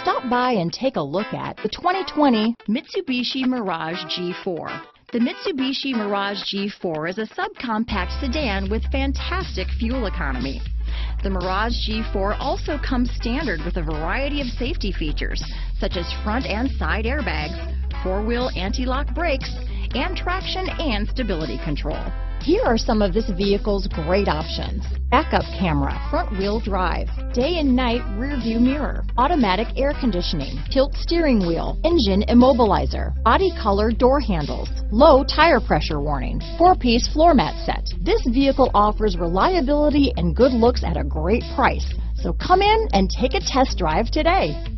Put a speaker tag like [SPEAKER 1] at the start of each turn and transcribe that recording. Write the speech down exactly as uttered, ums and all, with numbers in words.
[SPEAKER 1] Stop by and take a look at the twenty twenty Mitsubishi Mirage G four. The Mitsubishi Mirage G four is a subcompact sedan with fantastic fuel economy. The Mirage G four also comes standard with a variety of safety features, such as front and side airbags, four-wheel anti-lock brakes, and traction and stability control. Here are some of this vehicle's great options: backup camera, front wheel drive, day and night rear view mirror, automatic air conditioning, tilt steering wheel, engine immobilizer, body color door handles, low tire pressure warning, four-piece floor mat set. This vehicle offers reliability and good looks at a great price. So come in and take a test drive today.